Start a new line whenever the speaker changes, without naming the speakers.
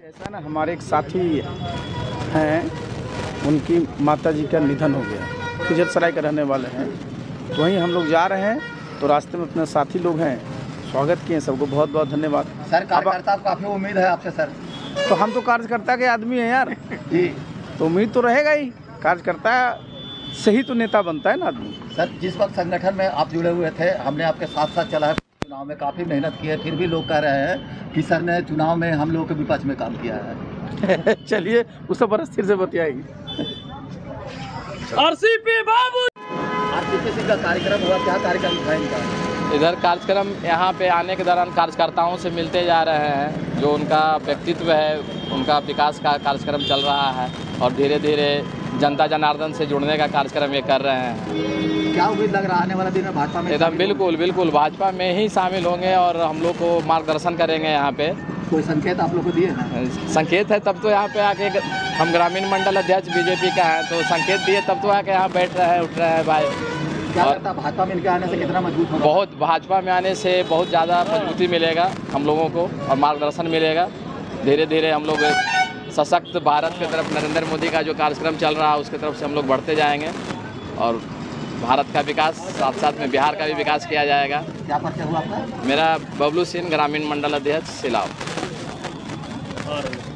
ऐसा ना, हमारे एक साथी हैं, उनकी माता जी का निधन हो गया। खिजरसराय के रहने वाले हैं, तो वहीं हम लोग जा रहे हैं, तो रास्ते में अपने साथी लोग हैं, स्वागत किए। सबको बहुत बहुत धन्यवाद।
सर कार्यकर्ता काफ़ी उम्मीद है आपसे सर।
तो हम तो कार्यकर्ता के आदमी हैं यार
जी,
तो उम्मीद तो रहेगा ही। कार्यकर्ता से ही तो नेता बनता है ना आदमी।
सर जिस वक्त संगठन में आप जुड़े हुए थे, हमने आपके साथ साथ चला है, चुनाव में काफ़ी मेहनत की है, फिर भी लोग कह रहे हैं कि सर ने चुनाव में हम लोगों के विपक्ष में काम किया है।
चलिए उससे बड़ा स्थिर से बताइए।
आरसीपी बाबू।
आरसीपी सिंह का कार्यक्रम हुआ, क्या कार्यक्रम था इनका?
इधर कार्यक्रम यहाँ पे आने के दौरान कार्यकर्ताओं से मिलते जा रहे हैं, जो उनका व्यक्तित्व है, उनका विकास का कार्यक्रम चल रहा है और धीरे धीरे जनता जनार्दन से जुड़ने का कार्यक्रम ये कर रहे हैं।
क्या उम्मीद लग रहा है आने वाला दिन में भाजपा में?
एकदम बिल्कुल भाजपा में ही शामिल होंगे और हम लोग को मार्गदर्शन करेंगे। यहाँ पे
कोई संकेत आप लोग को दिए हैं?
संकेत है तब तो यहाँ पे आके, हम ग्रामीण मंडल अध्यक्ष बीजेपी का है, तो संकेत दिए तब तो आके यहाँ बैठ रहे हैं, उठ रहे हैं भाई।
क्या लगता है भाजपा में इनके आने से कितना मजबूत होगा?
बहुत, भाजपा में आने से बहुत ज़्यादा मजबूती मिलेगा हम लोगों को और मार्गदर्शन मिलेगा। धीरे धीरे हम लोग सशक्त भारत की तरफ, नरेंद्र मोदी का जो कार्यक्रम चल रहा है उसकी तरफ से हम लोग बढ़ते जाएंगे और भारत का विकास, साथ साथ में बिहार का भी विकास किया जाएगा।
क्या परिचय हुआ आपका?
मेरा बबलू सिंह, ग्रामीण मंडल अध्यक्ष सिलाव।